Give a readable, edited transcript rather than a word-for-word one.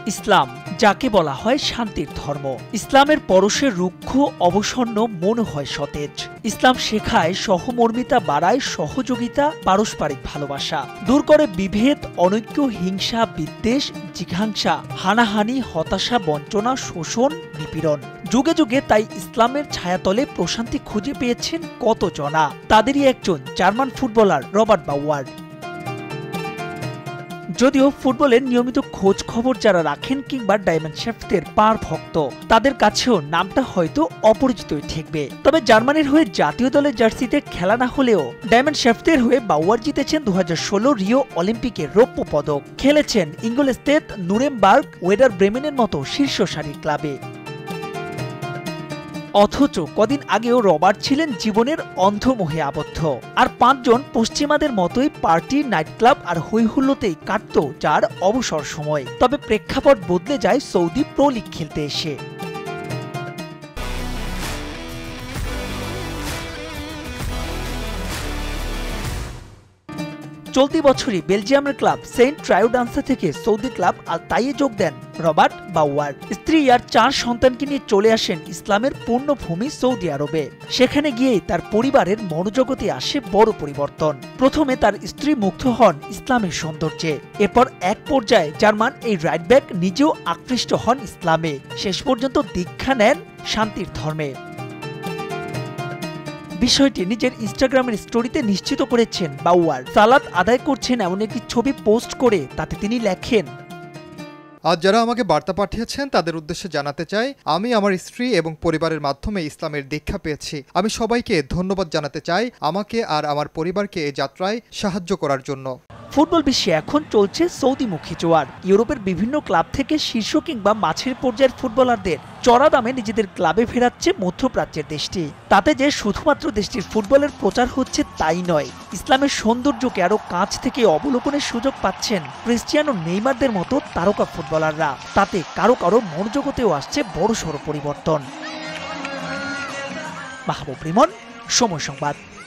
ইসলাম, যাকে বলা হয় শান্তির ধর্ম। ইসলামের পরশে রুক্ষ অবসন্ন মন হয় সতেজ। ইসলাম শেখায় সহমর্মিতা বাড়ায় সহযোগিতা, পারস্পরিক ভালোবাসা, দূর করে বিভেদ, অনৈক্য, হিংসা, বিদ্বেষ, জিঘাংসা, হানাহানি, হতাশা, বঞ্চনা, শোষণ, নিপীড়ন। যুগে যুগে তাই ইসলামের ছায়াতলে প্রশান্তি খুঁজে পেয়েছেন কত জনা। তাদেরই একজন জার্মান ফুটবলার রবার্ট বাউয়ার। যদিও ফুটবলের নিয়মিত খোঁজ খবর যারা রাখেন কিংবা ডায়মন্ড শেফটের পার ভক্ত, তাদের কাছেও নামটা হয়তো অপরিচিতই ঠেকবে। তবে জার্মানির হয়ে জাতীয় দলের জার্সিতে খেলা না হলেও ডায়মন্ড শেফটের হয়ে বাউয়ার জিতেছেন 2016 রিও অলিম্পিকের রৌপ্য পদক। খেলেছেন ইঙ্গলস্টেড, নুরেমবার্গ, ওয়েডার ব্রেমেনের মতো শীর্ষ সারির ক্লাবে। অথচ কদিন আগেও রবার্ট ছিলেন জীবনের অন্ধমোহে আবদ্ধ। আর 5 জন পশ্চিমাদের মতোই পার্টি, নাইট ক্লাব আর হৈহুল্লোতেই কাটত যার অবসর সময়। তবে প্রেক্ষাপট বদলে যায় সৌদি প্রো লিগ খেলতে এসে। চলতি বছরই বেলজিয়ামের ক্লাব সেন্ট ট্রায়োডান্সা থেকে সৌদি ক্লাব আল তাইয়ে যোগ দেন রবার্ট বাউয়ার। স্ত্রী আর 4 সন্তানকে নিয়ে চলে আসেন ইসলামের পূর্ণভূমি সৌদি আরবে। সেখানে গিয়েই তার পরিবারের মনোজগতে আসে বড় পরিবর্তন। প্রথমে তার স্ত্রী মুগ্ধ হন ইসলামের সৌন্দর্যে। এরপর এক পর্যায়ে জার্মান এই রাইট ব্যাক নিজেও আকৃষ্ট হন ইসলামে। শেষ পর্যন্ত দীক্ষা নেন শান্তির ধর্মে। বিষয়টি নিজের ইনস্টাগ্রামের স্টোরিতে নিশ্চিত করেছেন বাউয়ার। সালাত আদায় করছেন এমন একটি ছবি পোস্ট করে তাতে তিনি লেখেন, আজ যারা আমাকে বার্তা পাঠিয়েছেন তাদের উদ্দেশ্যে জানাতে চাই, আমি আমার স্ত্রী এবং পরিবারের মাধ্যমে ইসলামের দীক্ষা পেয়েছি। আমি সবাইকে ধন্যবাদ জানাতে চাই আমাকে আর আমার পরিবারকে এই যাত্রায় সাহায্য করার জন্য। ফুটবল বিশ্বে এখন চলছে সৌদিমুখী জোয়ার। ইউরোপের বিভিন্ন ক্লাব থেকে শীর্ষ কিংবা মাঝের পর্যায়ের ফুটবলারদের চড়া দামে নিজেদের ক্লাবে ফেরাচ্ছে মধ্যপ্রাচ্যের দেশটি। তাতে যে শুধুমাত্র দেশটির ফুটবলের প্রচার হচ্ছে তাই নয়, ইসলামের সৌন্দর্যকে আরো কাছ থেকে অবলোকনের সুযোগ পাচ্ছেন ক্রিস্টিয়ানো, নেইমারদের মতো তারকা ফুটবলাররা। তাতে কারো কারো মনোজগতেও আসছে বড়সড় পরিবর্তন। মাহবুব রিমন, সময় সংবাদ।